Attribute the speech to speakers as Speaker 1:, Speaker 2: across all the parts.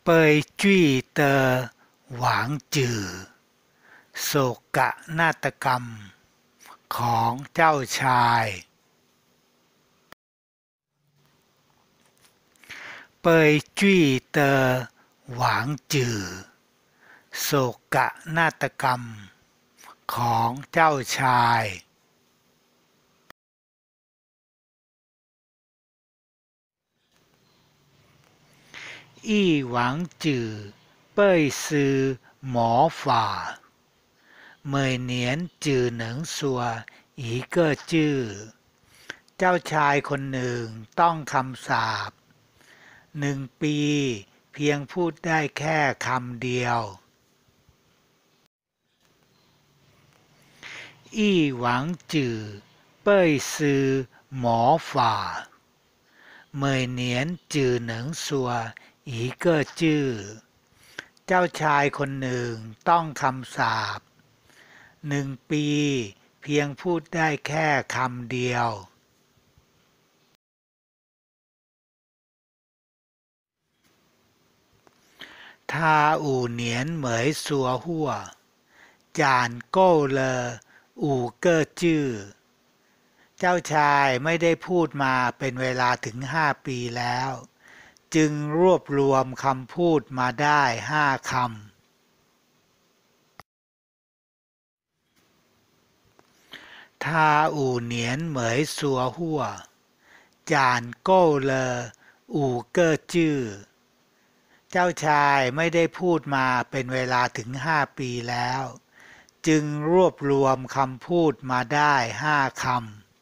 Speaker 1: เปยจุ้ยเตอหวางจือโศกนาฏกรรมของเจ้าชายเปยจุ้ยเตอหวางจือโศกนาฏกรรมของเจ้าชายอี้หวังจือเป้ยซือหมอฝ่าเมยเหนียนจือเหนิงซัวอีเก้อจื้อเจ้าชายคนหนึ่งต้องคำสาป1 ปีเพียงพูดได้แค่คำเดียวอี้หวังจือเป้ยซือหมอฝ่าเมยเหนียนจือเหนิงซัวอีเก้อจื้อเจ้าชายคนหนึ่งต้องคำสาป1 ปีเพียงพูดได้แค่คำเดียวทาอู่เหนียนเหมยซัวหัวจานโก้เลออู่เก้อจื้อเจ้าชายไม่ได้พูดมาเป็นเวลาถึง5 ปีแล้วจึงรวบรวมคำพูดมาได้5 คำทาอู่เหนียนเหมยซัวหัวจานโก้เลออู่เก้อจื้อเจ้าชายไม่ได้พูดมาเป็นเวลาถึง5 ปีแล้วจึงรวบรวมคำพูดมาได้5 คำ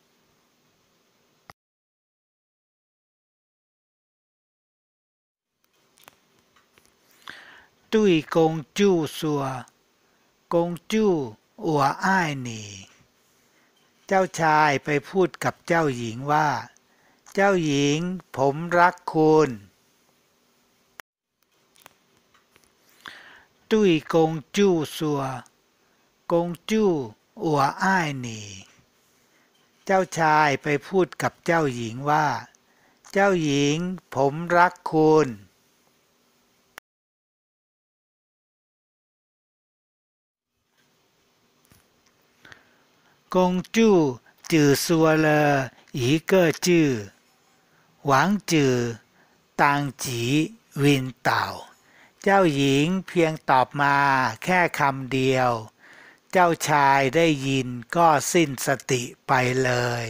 Speaker 1: ตุ้ยกงจู้ซัวกงจู้อัวอ้ายหนีเจ้าชายไปพูดกับเจ้าหญิงว่าเจ้าหญิงผมรักคุณตุ้ยกงจู้ซัวกงจู้อัวอ้ายหนีเจ้าชายไปพูดกับเจ้าหญิงว่าเจ้าหญิงผมรักคุณกงจู้จื่อซัวเลออีเก้อจื้อหวังจื่อตางจีวินเต่าเจ้าหญิงเพียงตอบมาแค่คำเดียวเจ้าชายได้ยินก็สิ้นสติไปเลย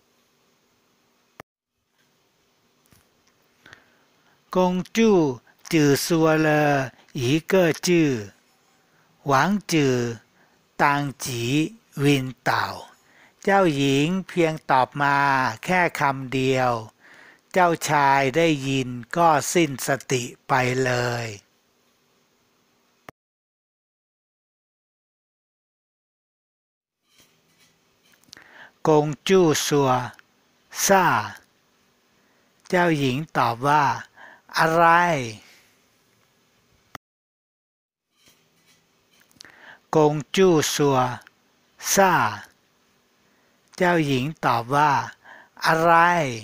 Speaker 1: กงจู้จื่อซัวเลออีเก้อจื้อหวังจื่อตางจีวินเต่าเจ้าหญิงเพียงตอบมาแค่คำเดียวเจ้าชายได้ยินก็สิ้นสติไปเลยกงจู้ซัวซ่าเจ้าหญิงตอบว่าอะไรกงจู้ซัวซ่าเจ้าหญิงตอบว่าอะไร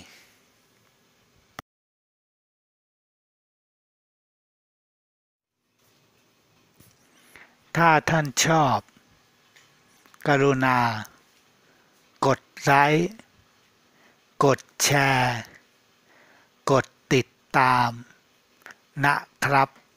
Speaker 1: ถ้าท่านชอบกรุณากดไลค์กดแชร์กดติดตามนะครับ